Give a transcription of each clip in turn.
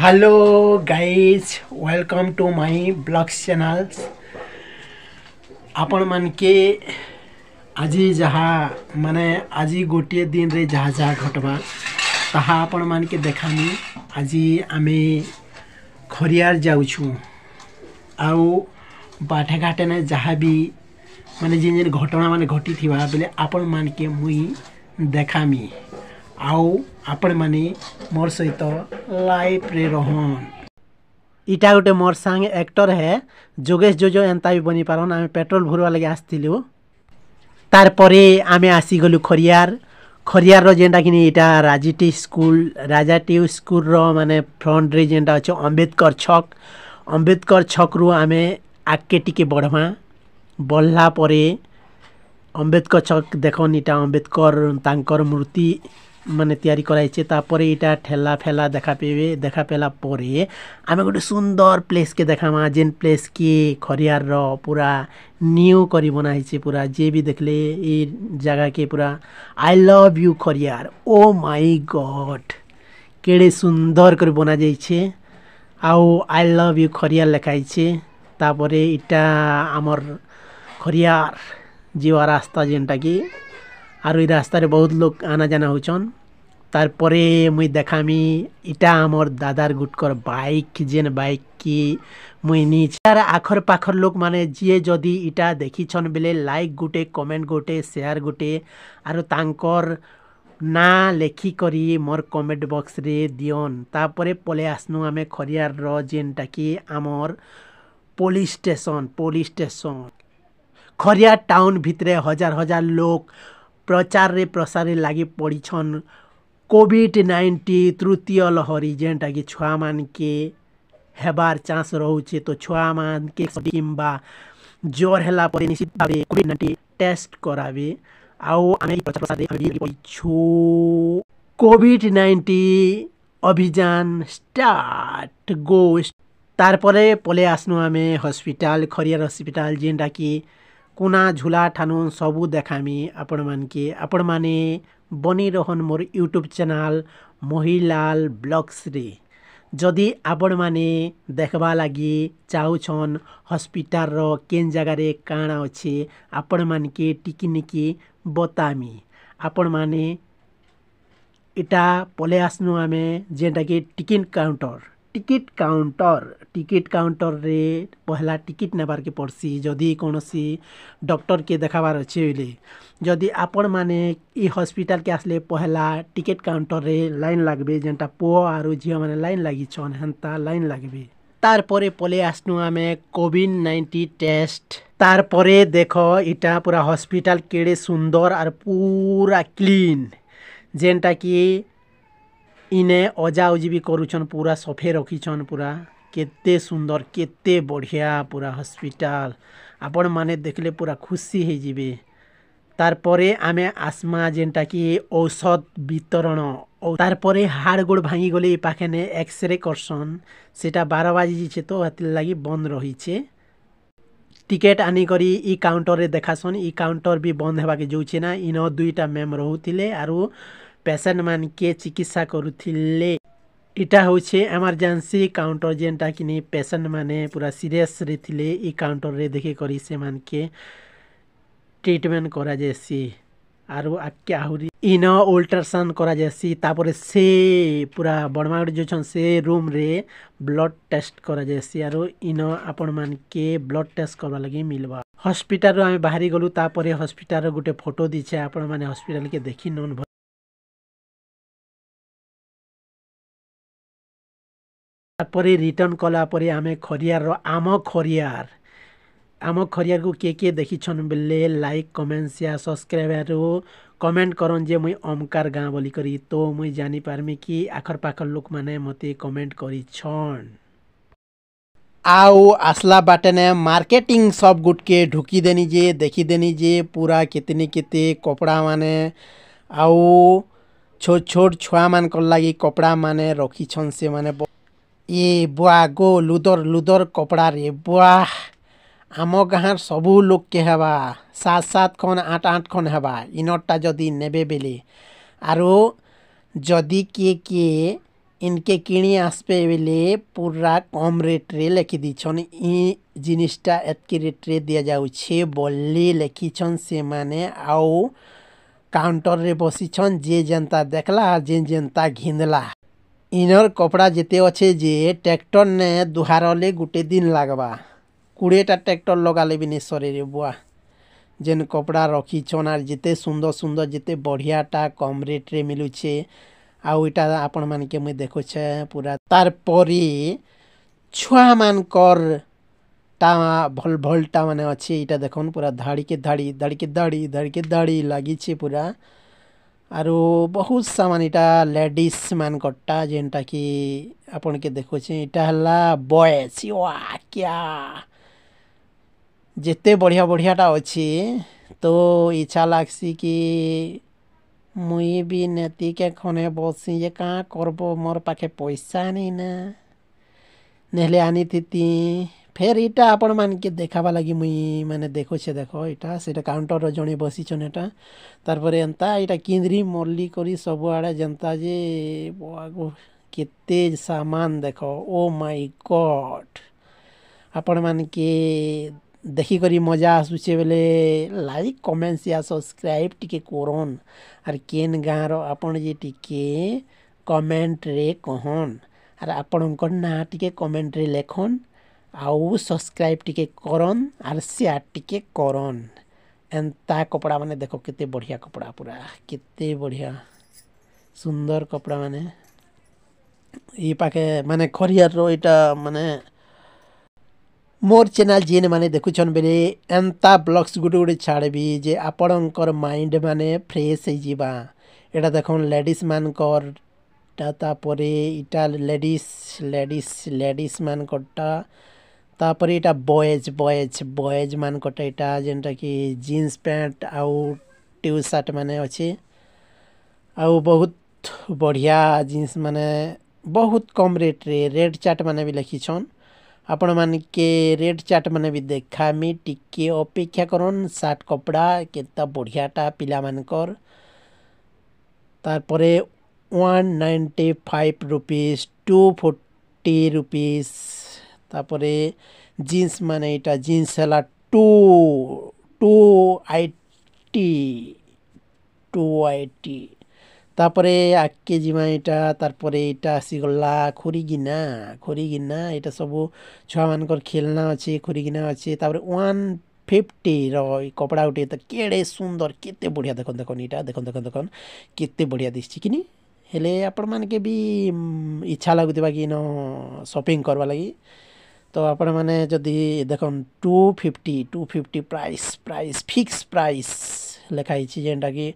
Hello guys, welcome to my blog channels. आपण मन के আজি जहा माने আজি गोटे दिन रे जहा जहा घटवा ताहा आपण मन के देखानी। আজি आमे खरियार जाउछु आउ बाटे घाटे ने जहा भी माने जिन जिन घटना माने घटी थिबा बेले आपण मन के मुई देखामी आउ आपण माने मोर सहित लाइव रे रहन। इटा गोटे मोर संग एक्टर है जोगेश जोजो एंता भी बनी पारन। आमे पेट्रोल भरवा लगे आस्तिलु तार परे आमे आसी गलु खरियार। खरियार रो जेंटा किनी इटा राजाटी स्कूल रो माने फ्रंट रे जेंटा अछि अंबेडकर छक रु आमे आके टिके बढ़ला परे अंबेडकर छक देखन इटा अंबेडकर तांकर मूर्ति माने तैयारी कराइछे। तापरे इटा ठेला फेला देखा पेला परे आमे गोटे सुंदर प्लेस के देखामा जेन प्लेस की खरियार रो पूरा न्यू करी बनाइछे। पूरा जे भी देखले ई जगह के पूरा I love you Khariar. Oh my god केड़े सुंदर कर बना जाइछे आउ आई लव यू खरियार लिखाइछे। तापरे इटा हमर खरियार जीवा रास्ता जेनटा की आरो ई रास्ता रे बहुत लोग आना जाना होचन। तार परे मुई देखामी इटा हमर दादार गुटकर बाइक जेन बाइक की मुई नीचार आखर पाखर लोग माने जे जदी इटा देखिछन बेले लाइक गुटे कमेंट गुटे शेयर गुटे आरो तांकर ना लेखी करी मोर कमेंट बॉक्स रे दियन। तापरे पले आसनु आमे खरियार रो जेनटा की हमर पुलिस स्टेशन खरियार टाउन भितरे हजार हजार लोग प्रचार रे प्रसार रे लागी पड़ीछन। कोविड-19 तृतीय लहरी जेनटा कि छुआ मान के हेबार चांस रहउछे तो छुआ मान के किंबा जोर हेला परे निश्चित भाबे कोविड-19 टेस्ट करावे आउ आमे प्रचार प्रसार रे पड़ीछु। कोविड-19 अभियान स्टार्ट गो। तार परे पले आसनु आमे हॉस्पिटल खरियार हॉस्पिटल जेनटा कि कुना झूला ठानु सबू देखामी आपण माने बनी रहन मोर यूट्यूब चैनल मोहिलाल ब्लॉग्स रे। जदि आपण माने देखबा लगी चाहुछन हॉस्पिटल रो केन जगह रे काना अछि आपण मान के टिकिनिकी बतामी। आपण माने इटा पले आसनु आमे जेंटा कि टिकट काउंटर रे पहला टिकट नेबार के पड़सी। जदि कोनोसी डॉक्टर के देखाबार अछि बेले जदि आपण माने ई हॉस्पिटल के आसले पहला टिकट काउंटर रे लाइन लागबे जेंटा पो आरो झियो माने लाइन लागी छन हेंता लाइन लागबे। तार परे पले आसनु आमे कोविड-19 टेस्ट। तार परे देखो इटा पूरा हॉस्पिटल केड़े सुंदर और पूरा क्लीन जेंटा कि इने अजा उजी भी करूछन पूरा सफे रखीछन। पूरा केते सुंदर केते बढ़िया पूरा हॉस्पिटल आपण माने देखले पूरा खुशी हे जिबे। तार परे आमे आसमा जेंटा कि औषध वितरण तार परे हाड़ गोड़ भांगी गले पाखे ने एक्सरे करसन सेटा 12 बाजी छे तो हति लागि बंद रही छे। टिकट आनी करी ई काउंटर रे देखासन। ई काउंटर भी बंद हेबा के जोछे ना इनो दुईटा मैम रहउतिले आरो पेशेंट मान के चिकित्सा करुथिले। इटा होछे इमरजेंसी काउंटर जेंटा किनी पेशेंट माने पूरा सीरियस रे थिले ई काउंटर रे देखे करी से मान के ट्रीटमेंट करा जेसी आरो आके आहुरी इनो अल्ट्रासाउंड करा जेसी। तापरे से पूरा बड़मागड़ जो छन से रूम रे ब्लड टेस्ट करा जेसी आरो इनो आपण मान के ब्लड टेस्ट करबा लागि मिलबा। हॉस्पिटल रो आमे बाहरी गलु तापरे हॉस्पिटल रो गुटे फोटो दिछे आपण माने हॉस्पिटल के देखि नन। तापरे रिटर्न कला परे आमे खरियार रो आम खरियार को के देखी छन बेले लाइक कमेंट शेयर सब्सक्राइब रो कमेंट करन जे मुई अमकार गाँ बोली करी तो मुई जानी पारमी कि आखर पाखर लोक माने मते कमेंट करी छन। आउ आसला बाटे ने मार्केटिंग सब गुट के ढुकी देनी जे देखी देनी जे पूरा कितने केते कपड़ा माने आउ छोट छोट छुआ मान कर लागी कपड़ा माने रखी छन से माने ये बुआ गो लुदर कपड़ा रे बुआ आम गाँर सबू लोग के हेबा 7 खन 8 खन हेबा इनटा जदि नेबे बेले आरो जदि के इनके किणी आसपे बेले पूरा कम रेट रे लिखि दीछन इ जिनिसटा एतकी रेट रे दिया जाउछे बोली लिखिछन से माने आउ काउंटर रे बसिछन जे जनता देखला जे जनता घिनला इनर कपड़ा जेते अच्छे जे ट्रैक्टर ने दुहारले गुटे दिन लागबा 20टा ट्रैक्टर लगाले भी नहीं सरे रे बुआ जेन कपड़ा रखिछन आर जेते सुंदर सुंदर जेते बढ़ियाटा कम रेट रे मिलुछे आउ इटा आपण मान के मुई देखुछे पूरा तार परी छुआ मानकर टा भल भलटा माने अच्छे इटा देखन पूरा धाड़ी के धाड़ी धाड़ी के धाड़ी धाड़ी के धाड़ी लगी पूरा आरो बहुत सामान इटा लेडीज मान कट्टा जेनटा कि आपण के देखुछे इटा हला बॉयज वाह क्या जेते बढ़िया बढ़ियाटा अच्छे तो इच्छा लागसी कि मुई भी नेती के खने बसी जे कहाँ करबो मोर पाखे पैसा नहीं ना नेहले आनी थी फेर इटा आपण मान के देखाबा लगी मुई माने देखुछे देखो इटा सेटा काउंटर जणे बसिछन एटा तारपरे एंता इटा किंद्री मल्ली करी सब आड़े जनता जे बागो केते सामान देखो ओ माय गॉड आपण मान के देखी करी मजा आसुचे बेले लाइक कमेंट्स या सब्सक्राइब टिके कोरन आर केन गाँव आपण जे टिके कमेंट रे कहन आर आपणकर ना टिके कमेंट रे लेखन आउ सब्सक्राइब टिके करन आर शेयर टिके करन एंता कपड़ा माने देखो केते बढ़िया कपड़ा पूरा केते बढ़िया सुंदर कपड़ा माने ई पाके माने खरियार रो इटा माने मोर चैनल जेन माने देखुछन बेले एंता ब्लॉग्स गुटे गुटे छाड़बी जे आपणकर माइंड माने फ्रेश हो जीवा एटा देखन लेडीज मानकर तापरे इटा लेडीज लेडीज लेडीज मान कटा तापरे इटा बॉयज बॉयज बॉयज मान कटा इटा जेनटा कि जीन्स पैंट आउ टी शर्ट माने अच्छे आउ बहुत बढ़िया जीन्स माने बहुत कम रेट रे रेड चार्ट माने भी लिखिछन आपण मान के रेड चार्ट माने भी देखामी टिके अपेक्षा करन सार्ट कपड़ा केता बढ़ियाटा पिला मानकर तारपरे 195 रुपीस 240 रुपीस तापरे जीन्स माने इटा जीन्स हला 280 तापरे आके जिमा इटा तारपरे इटा आसीगला खोरीगिना इटा सब छुआ मानकर खेलना अच्छे खोरीगिना अच्छे तापरे 150 रो कपड़ा उठे तो केड़े सुंदर केते बढ़िया देखन देखन इटा देखन देखन देखन केते बढ़िया दिसछि किनी हेले आपण मान के भी इच्छा लागुथिबा कि न शॉपिंग करवा लगी तो आपण माने जदि देखन 250 प्राइस फिक्स प्राइस लिखाई छी जेंटा कि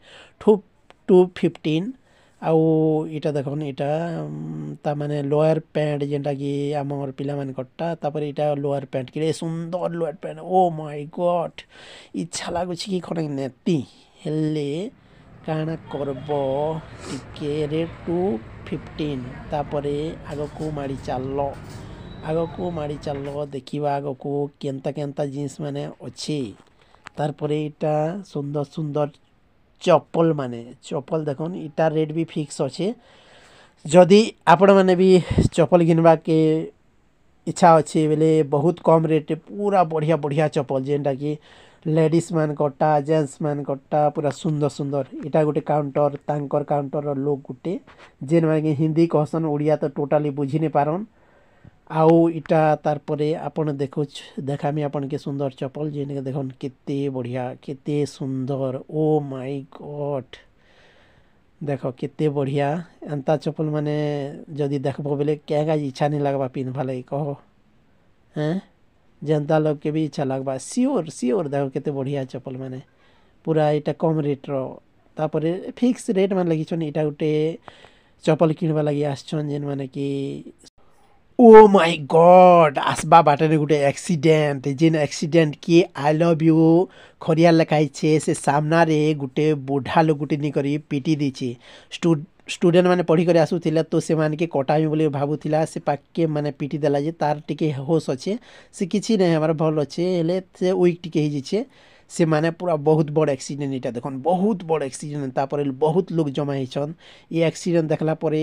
215 आउ इटा देखन इटा ता माने लोअर पैंट जेंटा कि आमर पिला मान कट्टा तापर इटा लोअर पैंट के सुंदर lower pant oh my god इच्छा लागुछि कि खने नेती हेले काना करबो टिके रे 215 तापरे आगो माड़ी चलो देखिबा आगो को केंता केंता जीन्स माने अच्छे तारपरे इटा सुंदर सुंदर चप्पल माने चप्पल देखन इटा रेट भी फिक्स अच्छे जदि आपण माने भी चप्पल घिनबा के इच्छा अच्छे बेले बहुत कम रेट पूरा बढ़िया बढ़िया चप्पल जेनटा कि लेडीज मान कटा जेंट्स मान कटा पूरा सुंदर सुंदर इटा गोटे काउंटर तांकर काउंटर लोग गुटे जेन माने हिंदी कहसन ओडिया तो टोटाली बुझी नहीं पारन आउ इटा तारपरे आपण देखुछ देखामी आपण के सुंदर चप्पल जेन के देखन केते बढ़िया केते सुंदर ओ माय गॉड देखो केते बढ़िया एंता चप्पल माने जदि देखबो बेले क्या इच्छा नहीं लगबा पिनभा लगी कहो हैं जनता लोग के भी इच्छा लगबा सियोर देखो केते बढ़िया चप्पल माने पूरा इटा कम रेट रो तापरे फिक्स रेट मान लगी छन इटा गुटे चप्पल किनबा लगी आछन जेन माने कि ओ my God आसबा बाटने Gute accident gen accident की आई लव यू खरियार लिखाई छे से सामना रे गुटे बुढ़ा लोग गुटे नि करी पीटी दीची स्टूडेंट माने पढ़ी कर आसुथिला तो से मान के कटामी बोली भाबुथिला से पाके माने पीटी देला जे तार टिके होश अच्छे से किछि नै हमर भल अच्छे हेले से वीक टिके हि जिछे से माने पूरा बहुत बड़ एक्सीडेंट इटा देखन बहुत बड़ एक्सीडेंट तापर बहुत लोग जमा होइछन ये एक्सीडेंट देखला परे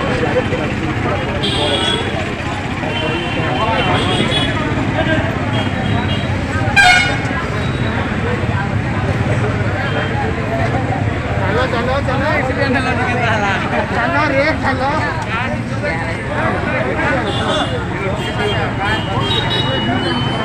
चलो चलो एक्सीडेंट चलो रे चलो